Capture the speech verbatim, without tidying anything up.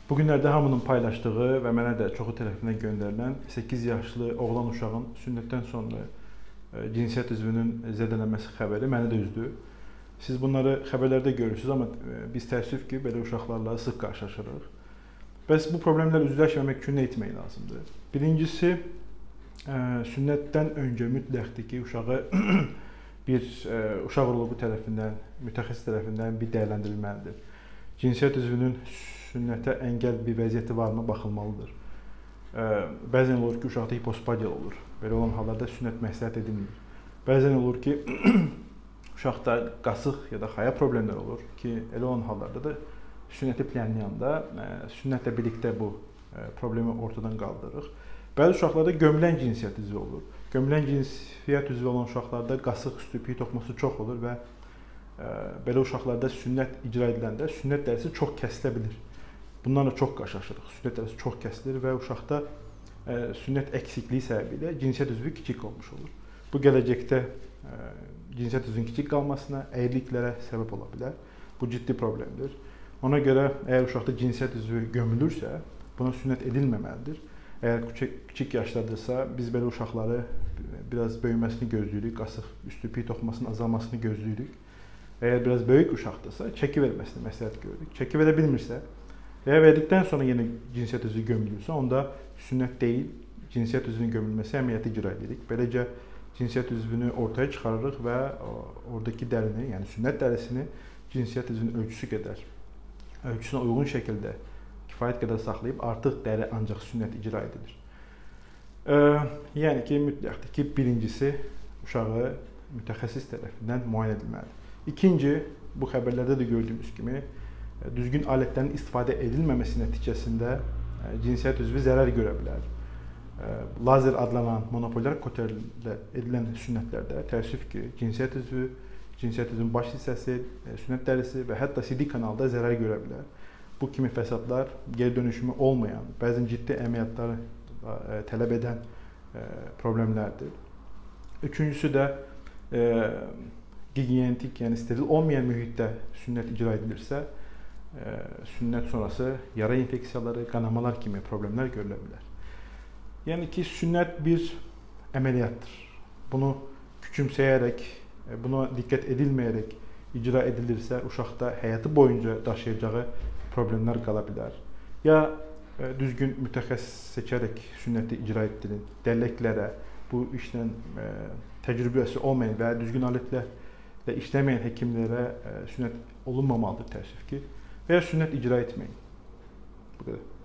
Bu günlərdə hamının paylaşdığı və mənə də çoxu tərəfindən göndərilən səkkiz yaşlı oğlan uşağın sünnətdən sonra cinsiyyət üzvünün zədələnməsi xəbəri məni də üzdü. Siz bunları xəbərlərdə görürsünüz, amma biz təəssüf ki, belə uşaqlarla sıx qarşılaşırıq. Bəs bu problemlərlə üzləşməmək üçün nə etmək lazımdır? Birincisi, sünnətdən öncə mütləqdir ki, uşağı bir uşaq uroloqu tərəfindən, mütəxəssis tərəfindən bir dəyərləndirilməlidir. Cinsiyyət üzvünün sünnətə əngəl bir vəziyyəti varmı baxılmalıdır. Bəzən olur ki, uşaqda hipospadiya olur. Belə olan hallarda sünnət məsləhət edilmir. Bəzən olur ki, uşaqda qasıq ya da xaya problemlər olur ki, elə olan hallarda da sünnəti planlayanda sünnətlə birlikdə bu problemi ortadan qaldırırıq. Bəzi uşaqlarda gömülən cinsiyyət üzvü olur. Gömülən cinsiyyət üzvü olan uşaqlarda qasıq, üstü, piy toxuması çox olur və belə uşaqlarda sünnət icra ediləndə sünnət dərisi çox kəsilə bilir. Bunlarla çox qarşılaşırıq. Sünnət dərisi çox kəsilir və uşaqda sünnət əksikliyi səbəbilə cinsiyyət üzvü kiçik olmuş olur. Bu gələcəkdə cinsiyyət üzvünün kiçik qalmasına, əyriliklərə səbəb ola bilər. Bu ciddi problemdir. Ona görə əgər uşaqda cinsiyyət üzvü gömülürsə, buna sünnət edilməməlidir. Əgər kiçik yaşlardırsa, biz belə uşaqları biraz böyüməsini gözləyirik, qasıq, üstü, piy toxumasının azalmasını gözləyirik. Əgər biraz böyük uşaqdırsa, çəki verməsini məsləhət görürük. Çəki verə bilmirsə, və verdikdən sonra yenə cinsiyyət üzvü gömülürsə, onda sünnət deyil, cinsiyyət üzvünün gömülməsi əməliyyatı icra edirik. Beləcə, cinsiyyət üzvünü ortaya çıxarırıq və oradakı dərini, yəni sünnət dərisini cinsiyyət üzvünün ölçüsü qədər, ölçüsünə uyğun şəkildə kifayət qədər saxlayıb, artıq dəri ancaq sünnət icra edilir. Yəni ki, mütləqdir ki, birincisi uşağı mütəxəssis tərəfindən müayinə edilməlidir. İkinci, bu xəbərlərdə də gördüyümüz kimi, düzgün alətlərin istifadə edilməməsi nəticəsində cinsiyyət üzvü zərər görə bilər. Lazer adlanan monopolyar koterlə edilən sünnətlərdə təəssüf ki, cinsiyyət üzvü, cinsiyyət üzvünün baş hissəsi, sünnət dərisi və hətta C D kanalda zərər görə bilər. Bu kimi fəsadlar geri dönüşümü olmayan, bəzən ciddi əməliyyatları tələb edən problemlərdir. Üçüncüsü də gigiyenik, yəni steril olmayan mühitdə sünnət icra edilirsə, sünnət sonrası yara infeksiyaları, qanamalar kimi problemlər görülə bilər. Yəni ki, sünnət bir əməliyyatdır. Bunu küçümsəyərək, buna diqqət edilməyərək icra edilirsə, uşaqda həyatı boyunca daşıyacağı problemlər qala bilər. Ya düzgün mütəxəssis seçərək sünnəti icra etdirin, dəlləklərə, bu işlə təcrübəsi olmayan və düzgün alətlərlə işləməyən həkimlərə sünnət olunmamalıdır təəssüf ki, və ya sünnət icra etməyin. Bu qədər.